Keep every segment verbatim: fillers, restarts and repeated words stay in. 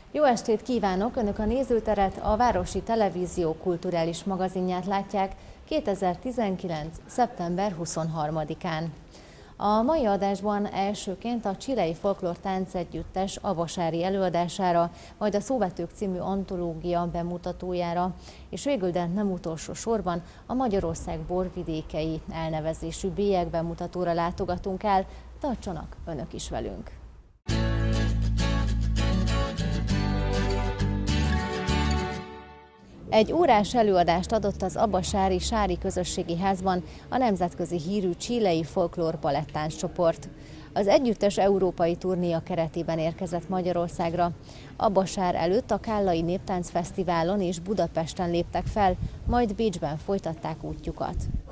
Jó estét kívánok! Önök a nézőteret, a Városi Televízió kulturális magazinját látják kétezer-tizenkilenc. szeptember huszonharmadikán. A mai adásban elsőként a Chilei Folklór Táncegyüttes abasári előadására, majd a Szóvetők című antológia bemutatójára, és végül, de nem utolsó sorban a Magyarország borvidékei elnevezésű bélyeg bemutatóra látogatunk el. Tartsanak önök is velünk! Egy órás előadást adott az abasári Sári Közösségi Házban a nemzetközi hírű chilei folklór baletttánccsoport. Az együttes európai turnéja keretében érkezett Magyarországra. Abasár előtt a Kállai Néptáncfesztiválon és Budapesten léptek fel, majd Bécsben folytatták útjukat.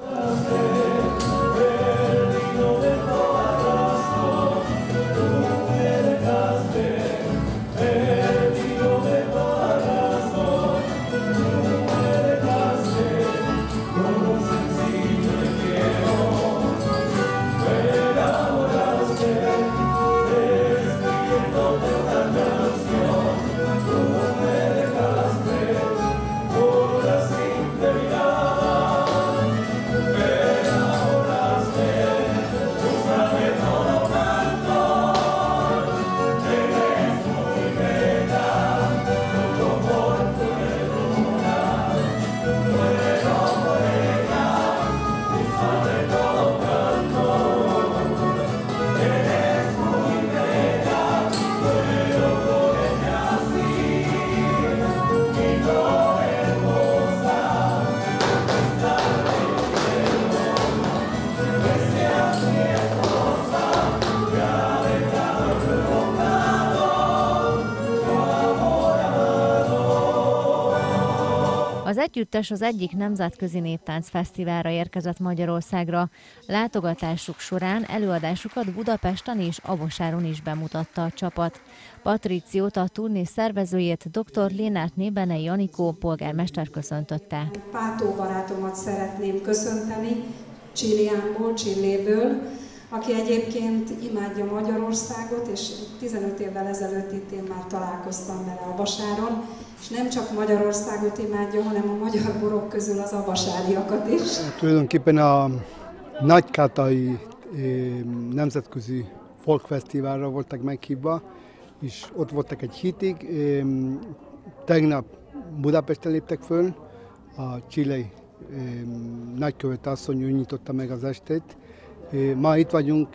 Az együttes az egyik nemzetközi néptáncfesztiválra érkezett Magyarországra. Látogatásuk során előadásukat Budapesten és Abasáron is bemutatta a csapat. Patriciót, a turné szervezőjét, dr. Lénártné Benei Anikó polgármester köszöntötte. Pátó barátomat szeretném köszönteni, Chiliánból, Chiléből, aki egyébként imádja Magyarországot, és tizenöt évvel ezelőtt itt én már találkoztam vele Abasáron, és nem csak Magyarországot imádja, hanem a magyar borok közül az abasáriakat is. Tulajdonképpen a Nagykátai nemzetközi folkfesztiválra voltak meghívva, és ott voltak egy hétig. Tegnap Budapesten léptek föl, a chilei nagykövet asszony nyitotta meg az estét. Ma itt vagyunk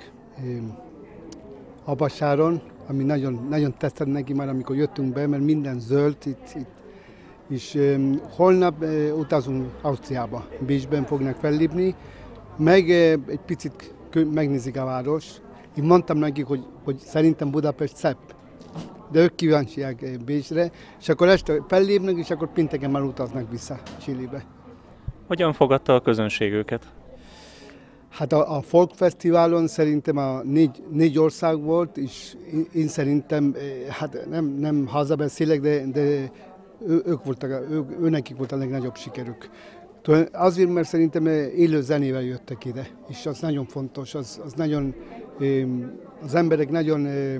Abasáron, ami nagyon, nagyon tetszett neki már, amikor jöttünk be, mert minden zöld itt, itt. És um, holnap uh, utazunk Ausztriába, Bécsben fognak fellépni, meg uh, egy picit megnézik a város. Én mondtam nekik, hogy, hogy szerintem Budapest szebb, de ők kíváncsiak uh, Bécsre, és akkor este fellépnek, és akkor pénteken már utaznak vissza Chilébe. Hogyan fogadta a közönség őket? Hát a, a Folk Fesztiválon szerintem a négy, négy ország volt, és én, én szerintem, hát nem, nem hazabeszélek, de, de ő, ők voltak, ők, őnekik volt a legnagyobb sikerük. Azért, mert szerintem élő zenével jöttek ide, és az nagyon fontos, az, az nagyon, az emberek nagyon,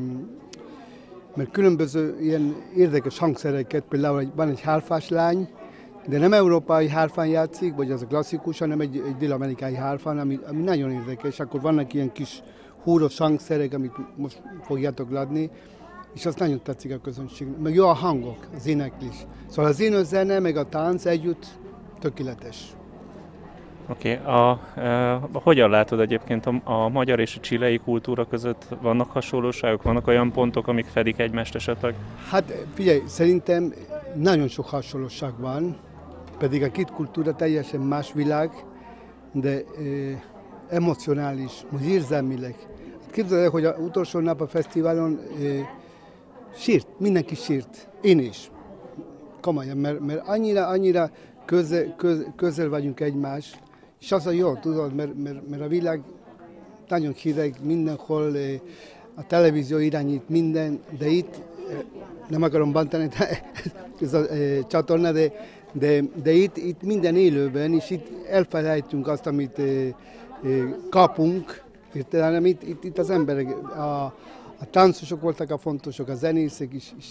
mert különböző ilyen érdekes hangszereket, például van egy hárfás lány, de nem európai hárfán játszik, vagy az a klasszikus, hanem egy, egy dél-amerikai hárfán, ami, ami nagyon érdekes. Akkor vannak ilyen kis húros hangszerek, amit most fogjátok látni, és az nagyon tetszik a közönségnek. Meg jó a hangok, az éneklés. Szóval az énő zene, meg a tánc együtt tökéletes. Oké, okay. a, a, hogyan látod egyébként a, a magyar és a chilei kultúra között? Vannak hasonlóságok, vannak olyan pontok, amik fedik egymást esetleg? Hát figyelj, szerintem nagyon sok hasonlóság van, pedig a két kultúra teljesen más világ, de eh, emocionális, vagy érzelmileg. Képzeld el, hogy az utolsó nap a fesztiválon eh, sírt, mindenki sírt, én is. Komolyan, mert, mert annyira, annyira közel, közel, közel vagyunk egymás, és az a jó, tudod, mert, mert, mert a világ nagyon hideg, mindenhol eh, a televízió irányít minden, de itt eh, nem akarom bántani ez a eh, csatorna, de De, de itt, itt minden élőben, és itt elfelejtünk azt, amit eh, eh, kapunk, érted? Hanem itt, itt, itt az emberek, a, a táncosok voltak a fontosok, a zenészek is, és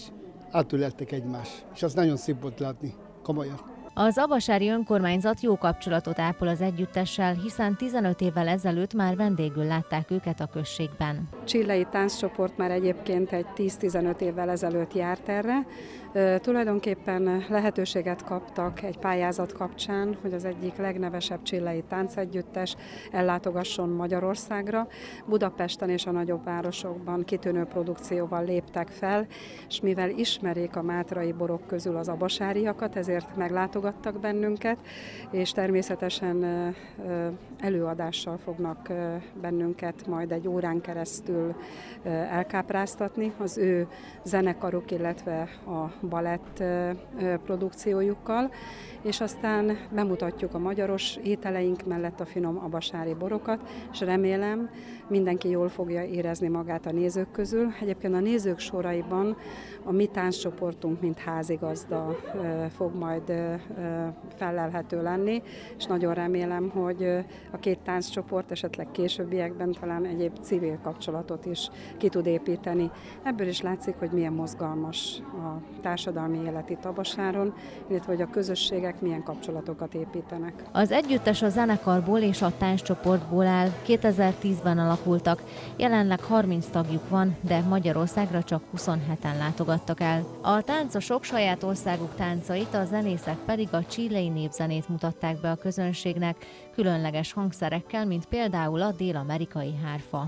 átüleltek egymást, és az nagyon szép volt látni, komolyan. Az abasári önkormányzat jó kapcsolatot ápol az együttessel, hiszen tizenöt évvel ezelőtt már vendégül látták őket a községben. Chilei tánccsoport már egyébként egy tíz-tizenöt évvel ezelőtt járt erre. E, tulajdonképpen lehetőséget kaptak egy pályázat kapcsán, hogy az egyik legnevesebb chilei táncegyüttes ellátogasson Magyarországra. Budapesten és a nagyobb városokban kitűnő produkcióval léptek fel, és mivel ismerik a mátrai borok közül az abasáriakat, ezért meglátogattak bennünket, és természetesen előadással fognak bennünket majd egy órán keresztül elkápráztatni az ő zenekaruk, illetve a balett produkciójukkal, és aztán bemutatjuk a magyaros ételeink mellett a finom abasári borokat, és remélem mindenki jól fogja érezni magát a nézők közül. Egyébként a nézők soraiban a mi tánccsoportunk, mint házigazda fog majd fellelhető lenni, és nagyon remélem, hogy a két tánccsoport esetleg későbbiekben talán egyéb civil kapcsolatot is ki tud építeni. Ebből is látszik, hogy milyen mozgalmas a társadalmi élet itt Abasáron, illetve hogy a közösségek milyen kapcsolatokat építenek. Az együttes a zenekarból és a tánccsoportból áll, kétezer-tízben alakultak, jelenleg harminc tagjuk van, de Magyarországra csak huszonheten látogattak el. A táncosok saját országuk táncait, a zenészek pedig a chilei népzenét mutatták be a közönségnek, különleges hangszerekkel, mint például a dél-amerikai hárfa.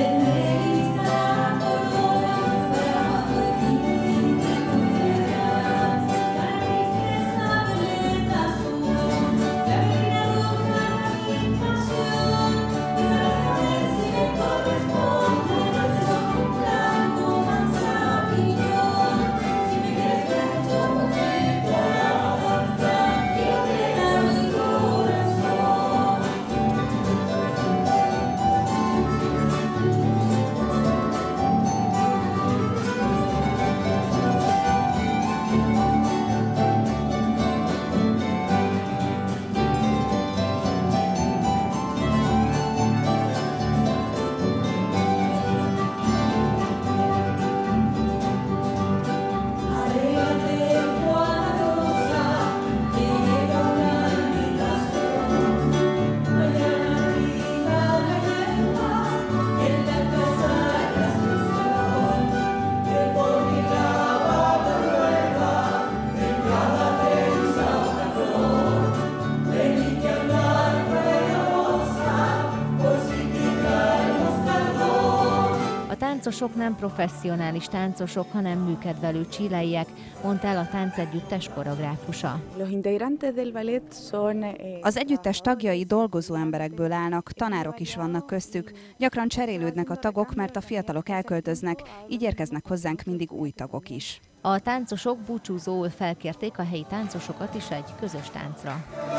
A táncosok nem professzionális táncosok, hanem műkedvelő chileiek, mondta el a táncegyüttes koreográfusa. Az együttes tagjai dolgozó emberekből állnak, tanárok is vannak köztük. Gyakran cserélődnek a tagok, mert a fiatalok elköltöznek, így érkeznek hozzánk mindig új tagok is. A táncosok búcsúzóul felkérték a helyi táncosokat is egy közös táncra.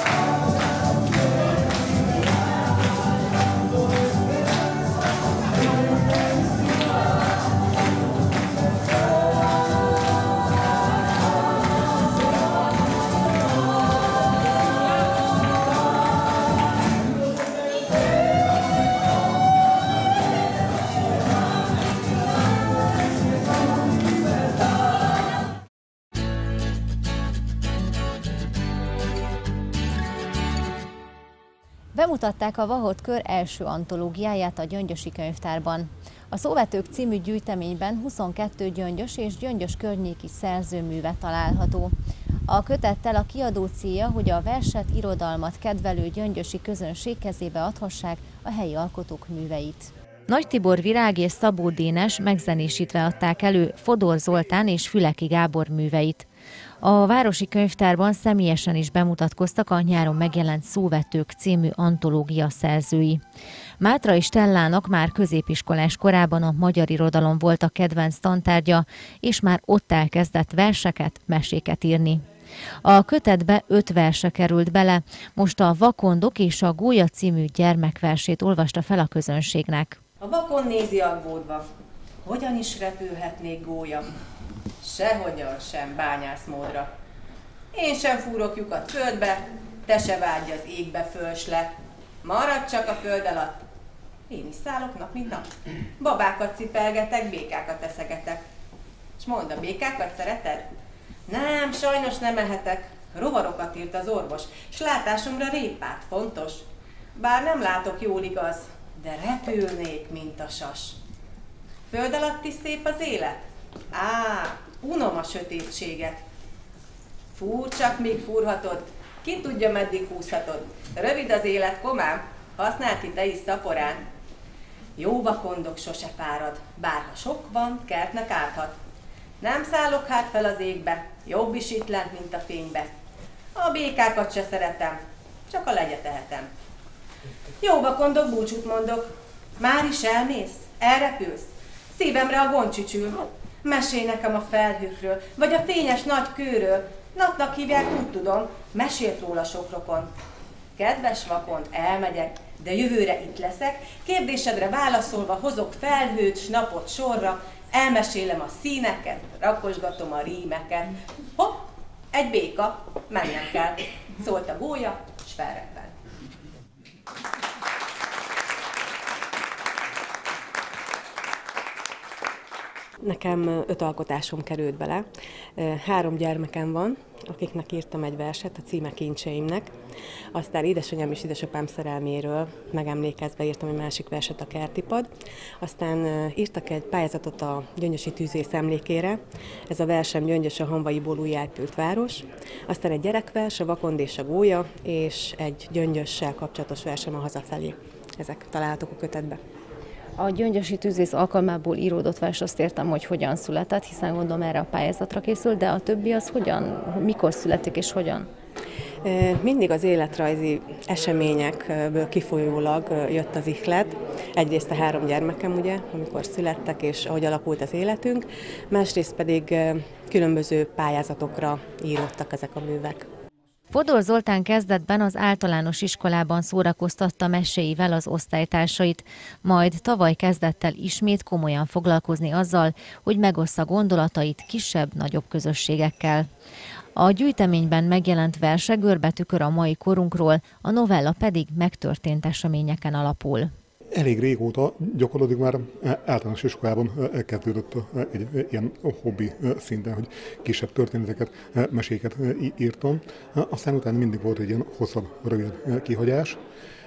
Bemutatták a Vahot Kör első antológiáját a Gyöngyösi Könyvtárban. A Szóvetők című gyűjteményben huszonkettő gyöngyös és gyöngyös környéki szerzőműve található. A kötettel a kiadó célja, hogy a verset, irodalmat kedvelő gyöngyösi közönség kezébe adhassák a helyi alkotók műveit. Nagy Tibor Virág és Szabó Dénes megzenésítve adták elő Fodor Zoltán és Füleki Gábor műveit. A Városi Könyvtárban személyesen is bemutatkoztak a nyáron megjelent Szóvetők című antológia szerzői. Mátrai Stellának már középiskolás korában a magyar irodalom volt a kedvenc tantárgya, és már ott elkezdett verseket, meséket írni. A kötetbe öt verse került bele, most a Vakondok és a Gólya című gyermekversét olvasta fel a közönségnek. A vakon nézi aggódva, hogyan is repülhetnék gólya? Sehogyan sem bányászmódra. Én sem fúrok lyukat földbe, te se vágyj az égbe fölsd le. Maradj csak a föld alatt. Én is szállok nap mint nap. Babákat cipelgetek, békákat eszegetek. És mondd, a békákat szereted? Nem, sajnos nem ehetek. Rovarokat írt az orvos, s látásomra répát, fontos. Bár nem látok jól, igaz, de repülnék, mint a sas. Föld alatt is szép az élet? Á, unom a sötétséget. Fúr, csak még fúrhatod, ki tudja, meddig húzhatod. Rövid az élet, komám, használd ki te is szaporán. Jó vakondok sose fárad, bár ha sok van, kertnek árthat. Nem szállok hát fel az égbe, jobb is itt lent, mint a fénybe. A békákat se szeretem, csak a legyet ehetem. Jó vakondok, búcsút mondok. Már is elmész? Elrepülsz? Szívemre a gond csücsül. Mesélj nekem a felhőkről, vagy a fényes nagy kőről. Napnak hívják, úgy tudom, mesélt róla sok rokon. Kedves vakond, elmegyek, de jövőre itt leszek, kérdésedre válaszolva hozok felhőt, s napot sorra, elmesélem a színeket, rakosgatom a rímeket. Hopp, egy béka, mennem kell, szólt a gólya, s felreppent. Nekem öt alkotásom került bele. Három gyermekem van, akiknek írtam egy verset, a címe Kincseimnek. Aztán édesanyám és édesapám szerelméről megemlékezve írtam egy másik verset, a Kertipad. Aztán írtak egy pályázatot a Gyöngyösi tűzész emlékére. Ez a versem Gyöngyös, a hamvaiból újjáépült város. Aztán egy gyerekvers, a Vakond és a gólya, és egy Gyöngyössel kapcsolatos versem, a Hazafelé. Ezek találhatók a kötetben. A Gyöngyösi tűzész alkalmából íródott vers, azt értem, hogy hogyan született, hiszen gondolom erre a pályázatra készült, de a többi az hogyan, mikor születik és hogyan? Mindig az életrajzi eseményekből kifolyólag jött az ihlet. Egyrészt a három gyermekem, ugye, amikor születtek, és ahogy alakult az életünk, másrészt pedig különböző pályázatokra íródtak ezek a művek. Fodor Zoltán kezdetben az általános iskolában szórakoztatta meséivel az osztálytársait, majd tavaly kezdett el ismét komolyan foglalkozni azzal, hogy megossza gondolatait kisebb-nagyobb közösségekkel. A gyűjteményben megjelent verse görbetükör a mai korunkról, a novella pedig megtörtént eseményeken alapul. Elég régóta, gyakorlatilag már általános iskolában kezdődött egy ilyen hobbi szinten, hogy kisebb történeteket, meséket írtam. Aztán utána mindig volt egy ilyen hosszabb, rövid kihagyás.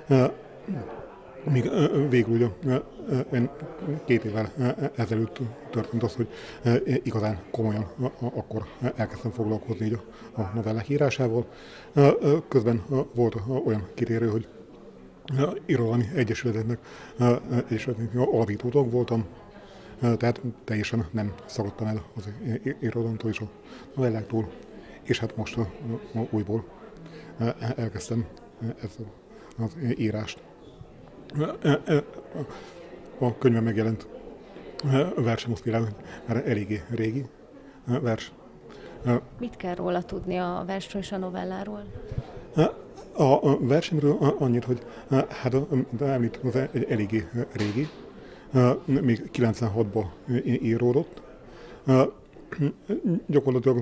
Míg végül ugye két évvel ezelőtt történt az, hogy igazán komolyan akkor elkezdtem foglalkozni így a novellák írásával. Közben volt olyan kitérő, hogy irodalmi egyesületeknek, egyesületeknek alapítótag voltam, tehát teljesen nem szaladtam el az irodalomtól és a novelláktól, és hát most újból elkezdtem ezt az írást. A könyvben megjelent versem, azt például már eléggé régi vers. Mit kell róla tudni a versről és a novelláról? A versemről annyit, hogy hát említem, az egy eléggé régi, még kilencvenhatban íródott. Gyakorlatilag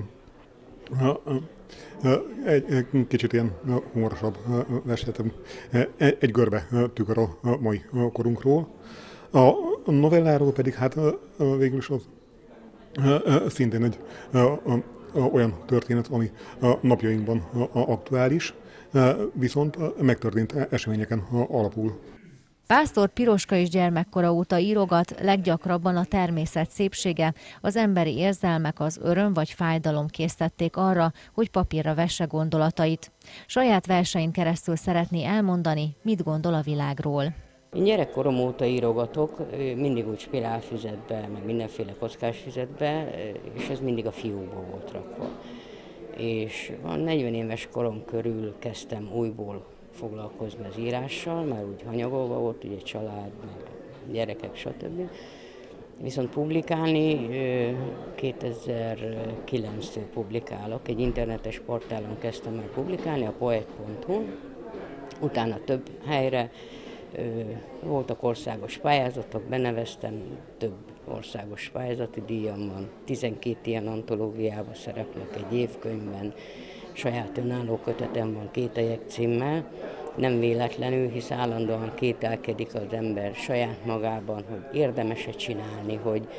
egy kicsit ilyen humorosabb verset, egy görbe tükör a mai korunkról. A novelláról pedig hát végül is az szintén egy olyan történet, ami a napjainkban aktuális, viszont megtörtént eseményeken alapul. Pásztor Piroska is gyermekkora óta írogat, leggyakrabban a természet szépsége, az emberi érzelmek, az öröm vagy fájdalom késztették arra, hogy papírra vesse gondolatait. Saját versein keresztül szeretné elmondani, mit gondol a világról. Én gyerekkorom óta írogatok, mindig úgy spirálfüzetbe, meg mindenféle kockás füzetbe, és ez mindig a fiókba volt rakva. És a negyven éves korom körül kezdtem újból foglalkozni az írással, már úgy hanyagolva volt, ugye család, meg gyerekek, stb. Viszont publikálni kétezer-kilenctől publikálok, egy internetes portálon kezdtem el publikálni, a poet pont hu, utána több helyre, voltak országos pályázatok, beneveztem, több országos pályázati díjam van, tizenkét ilyen antológiában szereplek, egy évkönyvben, saját önálló kötetem van Kételyek címmel, nem véletlenül, hisz állandóan kételkedik az ember saját magában, hogy érdemes-e csinálni, hogy,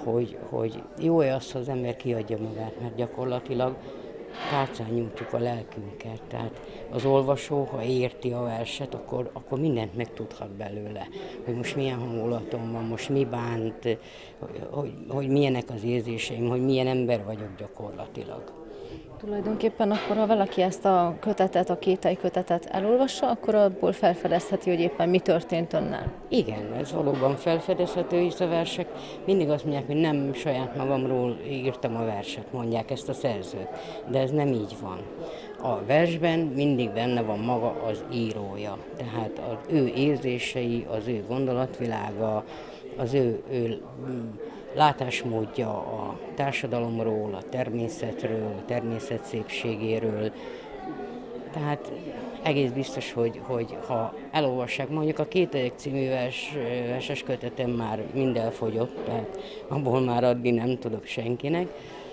hogy, hogy jó-e az, ha az ember kiadja magát, mert gyakorlatilag tárcán nyújtjuk a lelkünket. Tehát az olvasó, ha érti a verset, akkor, akkor mindent megtudhat belőle, hogy most milyen hangulatom van, most mi bánt, hogy, hogy milyenek az érzéseim, hogy milyen ember vagyok gyakorlatilag. Tulajdonképpen akkor, ha valaki ezt a kötetet, a Kétely kötetet elolvassa, akkor abból felfedezheti, hogy éppen mi történt önnel. Igen, ez valóban felfedezhető, hisz a versek mindig azt mondják, hogy nem saját magamról írtam a verset, mondják ezt a szerzők, de ez nem így van. A versben mindig benne van maga az írója, tehát az ő érzései, az ő gondolatvilága, az ő, ő látásmódja a társadalomról, a természetről, a természet szépségéről. Tehát egész biztos, hogy, hogy ha elolvassák, mondjuk a Kételyek című vers, verses kötetem már mind elfogyott, tehát abból már adni nem tudok senkinek,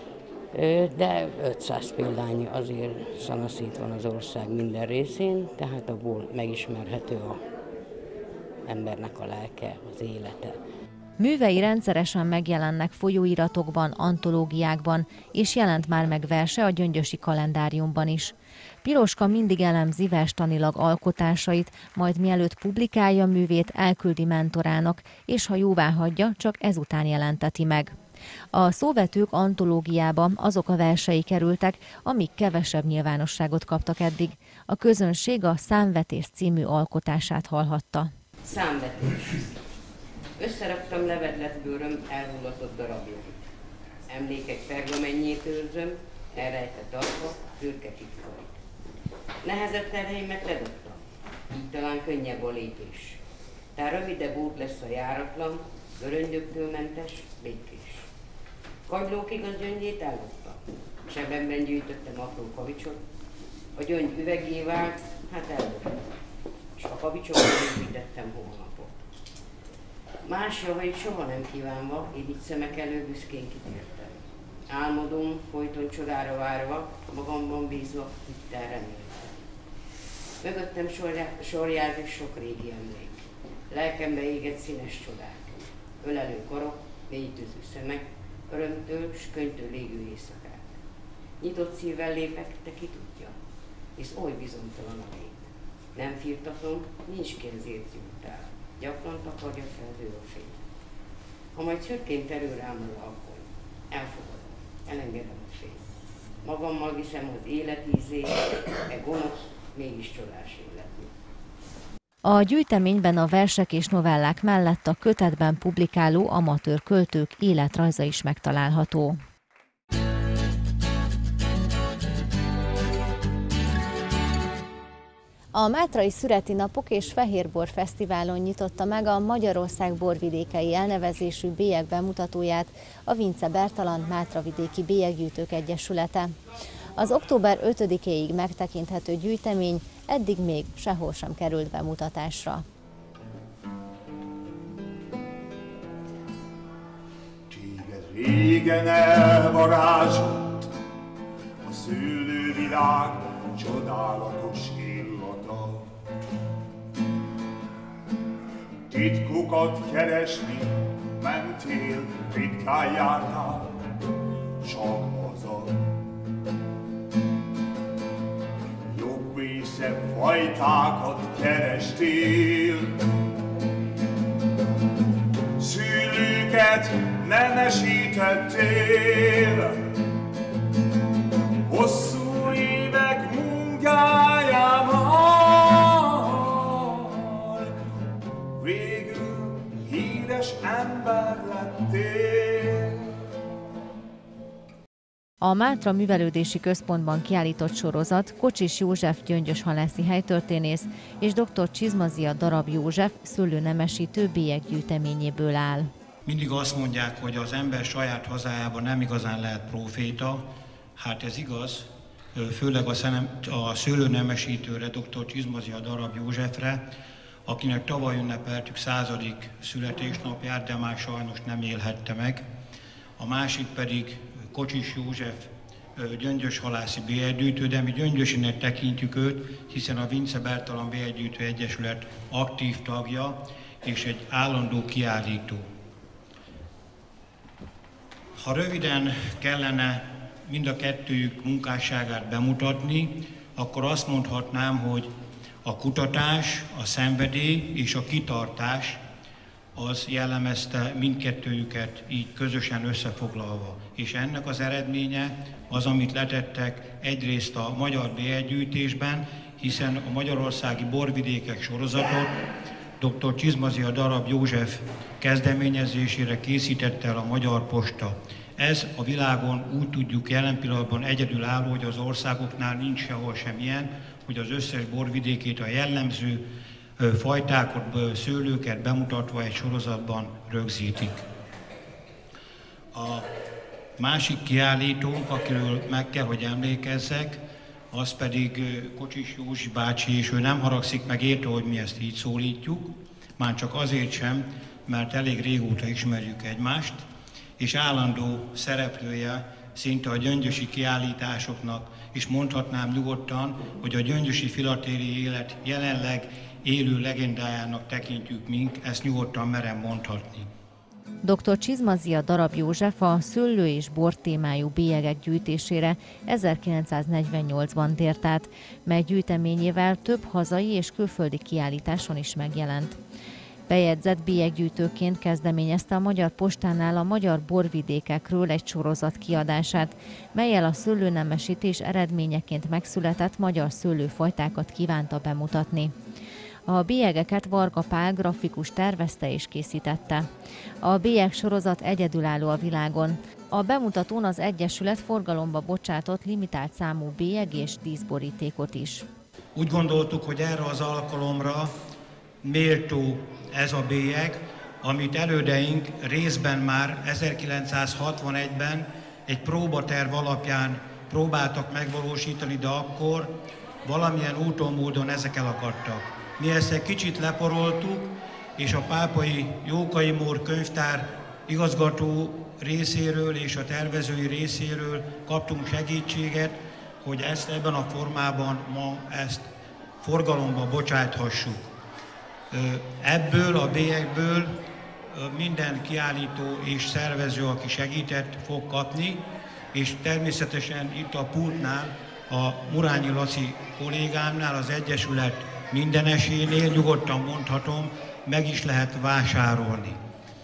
de ötszáz példány azért szanaszét van az ország minden részén, tehát abból megismerhető az embernek a lelke, az élete. Művei rendszeresen megjelennek folyóiratokban, antológiákban, és jelent már meg verse a Gyöngyösi kalendáriumban is. Piroska mindig elemzi verstanilag alkotásait, majd mielőtt publikálja művét, elküldi mentorának, és ha jóvá hagyja, csak ezután jelenteti meg. A Szóvetők antológiába azok a versei kerültek, amik kevesebb nyilvánosságot kaptak eddig. A közönség a Számvetés című alkotását hallhatta. Számvetés. Összeraktam levedletbőröm elhullatott darabjait. Emlékek pergamennyét őrzöm, elrejtett arca, szürke titkait. Nehezebb terheimet ledobtam, így talán könnyebb a lépés. Tehát rövidebb út lesz a járatlan, göröngyöktől mentes, békés. Kagylókig az gyöngyét elloptam, sebemben gyűjtöttem apró kavicsot, a gyöngy üvegé vált, hát elloptam, és a kavicsokban építettem holnapot. Más javait soha nem kívánva, így itt szemek elő büszkén kitértem. Álmodom, folyton csodára várva, magamban bízva, hittel reméltem. Mögöttem sorjázik sok régi emlék. Lelkembe égett színes csodák. Ölelő karok, mélytűző szemek, örömtől s könyvtől légő éjszakák. Nyitott szívvel lépek, de ki tudja, hisz oly bizonytalan a lét. Nem firtatom, nincs ki ezért juttál. Gyakran takarja fel ő a fény. Ha majd szürkén terül rám az alkohol, elfogadom, elengedem a fényt. Magammal viszem az élet ízét, e gonosz, mégis csodás életű. A gyűjteményben a versek és novellák mellett a kötetben publikáló amatőr költők életrajza is megtalálható. A Mátrai Szüreti Napok és Fehérbor Fesztiválon nyitotta meg a Magyarország borvidékei elnevezésű bélyeg bemutatóját a Vince Bertalan Mátravidéki Bélyeggyűjtők Egyesülete. Az október ötödikéig megtekinthető gyűjtemény eddig még sehol sem került bemutatásra. Téged régen elvarázsolt a szőlővilág csodálatos illata. Titkokat keresni mentél, ritkán jártál, csak haza. Jobb és szebb fajtákat kerestél, szülőket nemesítettél, hosszú évek munkájával végül híres ember lettél. A Mátra Művelődési Központban kiállított sorozat Kocsis József gyöngyös halászi helytörténész és dr. Csizmazia Darab József szőlőnemesítő bélyeggyűjteményéből áll. Mindig azt mondják, hogy az ember saját hazájában nem igazán lehet próféta. Hát ez igaz, főleg a, szenem, a szőlőnemesítőre, dr. Csizmazia Darab Józsefre, akinek tavaly ünnepeltük századik születésnapját, de már sajnos nem élhette meg. A másik pedig Kocsis József gyöngyös halászi bélyeggyűjtő, de mi gyöngyösinek tekintjük őt, hiszen a Vince Bertalan Bélyeggyűjtő Egyesület aktív tagja és egy állandó kiállító. Ha röviden kellene mind a kettőjük munkásságát bemutatni, akkor azt mondhatnám, hogy a kutatás, a szenvedély és a kitartás az jellemezte mindkettőjüket így közösen összefoglalva. És ennek az eredménye az, amit letettek egyrészt a magyar bélyeggyűjtésben, hiszen a magyarországi borvidékek sorozatot dr. Csizmazia Darab József kezdeményezésére készítette el a Magyar Posta. Ez a világon úgy tudjuk jelen pillanatban egyedülálló, hogy az országoknál nincs sehol sem ilyen, hogy az összes borvidékét, a jellemző fajtákat, szőlőket bemutatva egy sorozatban rögzítik. A másik kiállítónk, akiről meg kell, hogy emlékezzek, az pedig Kocsis Józsi bácsi, és ő nem haragszik meg érte, hogy mi ezt így szólítjuk, már csak azért sem, mert elég régóta ismerjük egymást, és állandó szereplője szinte a gyöngyösi kiállításoknak, és mondhatnám nyugodtan, hogy a gyöngyösi filatéri élet jelenleg élő legendájának tekintjük mink, ezt nyugodtan merem mondhatni. doktor Csizmazia Darab József a szőlő és bor témájú bélyegek gyűjtésére ezerkilencszáznegyvennyolcban tért át, mely gyűjteményével több hazai és külföldi kiállításon is megjelent. Bejegyzett bélyeggyűjtőként kezdeményezte a Magyar Postánál a magyar borvidékekről egy sorozat kiadását, mellyel a szőlőnemesítés eredményeként megszületett magyar szőlőfajtákat kívánta bemutatni. A bélyegeket Varga Pál grafikus tervezte és készítette. A bélyeg sorozat egyedülálló a világon. A bemutatón az Egyesület forgalomba bocsátott limitált számú bélyeg és díszborítékot is. Úgy gondoltuk, hogy erre az alkalomra méltó ez a bélyeg, amit elődeink részben már ezerkilencszázhatvanegyben egy próbaterv alapján próbáltak megvalósítani, de akkor valamilyen úton, módon ezek elakadtak. Mi ezt egy kicsit leporoltuk, és a Pápai Jókai Mór könyvtár igazgató részéről és a tervezői részéről kaptunk segítséget, hogy ezt ebben a formában ma ezt forgalomba bocsáthassuk. Ebből a bélyegből minden kiállító és szervező, aki segített, fog kapni, és természetesen itt a pultnál, a Murányi Laci kollégámnál, az Egyesület minden esélynél nyugodtan mondhatom, meg is lehet vásárolni.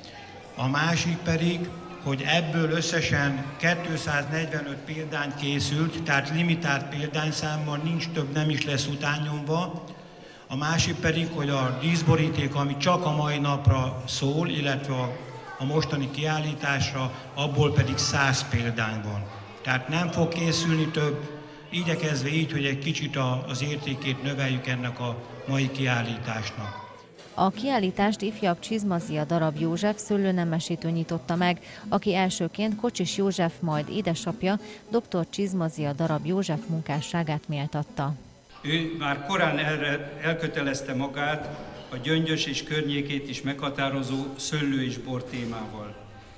A másik pedig, hogy ebből összesen kétszáznegyvenöt példány készült, tehát limitált példányszámmal, nincs több, nem is lesz utánnyomva. A másik pedig, hogy a díszboríték, ami csak a mai napra szól, illetve a, a mostani kiállításra, abból pedig száz példány van. Tehát nem fog készülni több, igyekezve így, hogy egy kicsit a, az értékét növeljük ennek a mai kiállításnak. A kiállítást ifjabb Csizmazia Darab József szőlőnemesítő nyitotta meg, aki elsőként Kocsis József, majd édesapja doktor Csizmazia Darab József munkásságát méltatta. Ő már korán erre elkötelezte magát a Gyöngyös és környékét is meghatározó szőlő és bor témával.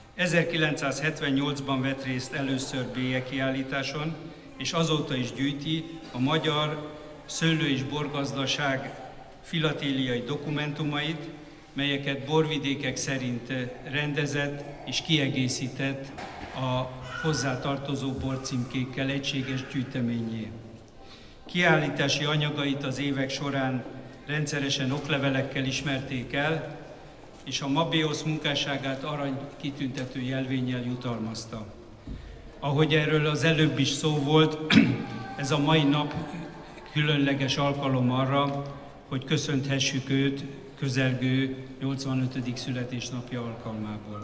ezerkilencszázhetvennyolcban vett részt először bélyegkiállításon, és azóta is gyűjti a magyar szőlő- és borgazdaság filatéliai dokumentumait, melyeket borvidékek szerint rendezett és kiegészített a hozzátartozó borcímkékkel egységes gyűjteményé. Kiállítási anyagait az évek során rendszeresen oklevelekkel ismerték el, és a Mabéosz munkásságát arany kitüntető jelvénnyel jutalmazta. Ahogy erről az előbb is szó volt, ez a mai nap különleges alkalom arra, hogy köszönthessük őt közelgő nyolcvanötödik születésnapja alkalmából.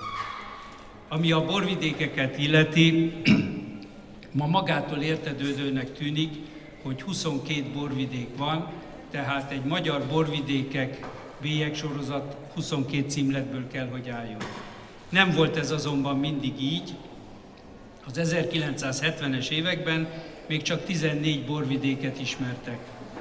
Ami a borvidékeket illeti, ma magától értetődőnek tűnik, hogy huszonkét borvidék van, tehát egy magyar borvidékek bélyegsorozat huszonkét címletből kell, hogy álljon. Nem volt ez azonban mindig így. Az ezerkilencszázhetvenes években még csak tizennégy borvidéket ismertek.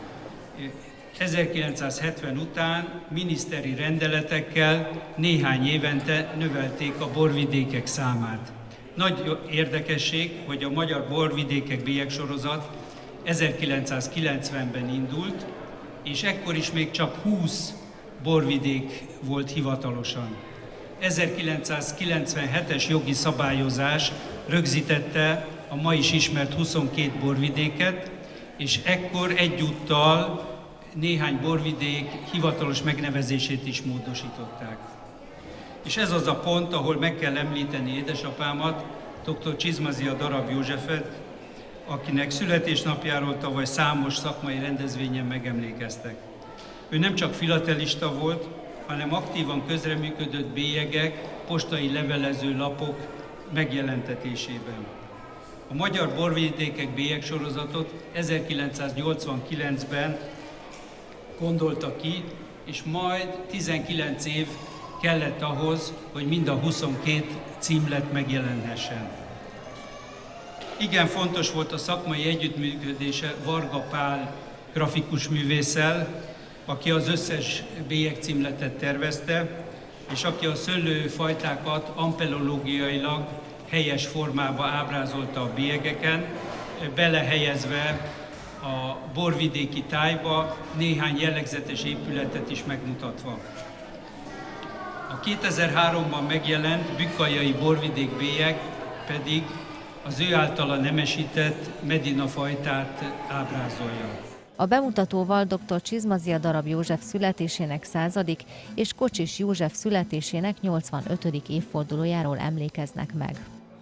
ezerkilencszázhetven után miniszteri rendeletekkel néhány évente növelték a borvidékek számát. Nagy érdekesség, hogy a magyar borvidékek bélyegsorozat ezerkilencszázkilencvenben indult, és ekkor is még csak húsz borvidék volt hivatalosan. ezerkilencszázkilencvenhetes jogi szabályozás rögzítette a ma is ismert huszonkét borvidéket, és ekkor egyúttal néhány borvidék hivatalos megnevezését is módosították. És ez az a pont, ahol meg kell említeni édesapámat, dr. Csizmazia Darab Józsefet, akinek születésnapjáról tavaly számos szakmai rendezvényen megemlékeztek. Ő nem csak filatelista volt, hanem aktívan közreműködött bélyegek, postai levelező lapok megjelentetésében. A Magyar Borvidékek bélyeg sorozatot ezerkilencszáznyolcvankilencben gondolta ki, és majd tizenkilenc év kellett ahhoz, hogy mind a huszonkét címlet megjelenhessen. Igen fontos volt a szakmai együttműködése Varga Pál grafikus művésszel, aki az összes bélyegcímletet tervezte, és aki a szőlőfajtákat ampelológiailag helyes formába ábrázolta a bélyegeken, belehelyezve a borvidéki tájba néhány jellegzetes épületet is megmutatva. A kétezer-háromban megjelent Bükkajai borvidék bélyeg pedig az ő általa nemesített Medina fajtát ábrázolja. A bemutatóval dr. Csizmazia Darab József születésének századik és Kocsis József születésének nyolcvanötödik évfordulójáról emlékeznek meg.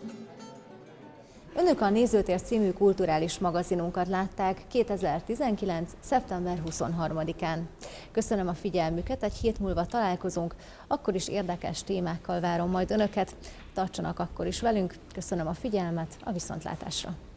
Önök a Nézőtér című kulturális magazinunkat látták kétezer-tizenkilenc. szeptember huszonharmadikán. Köszönöm a figyelmüket, egy hét múlva találkozunk, akkor is érdekes témákkal várom majd Önöket. Tartsanak akkor is velünk, köszönöm a figyelmet, a viszontlátásra!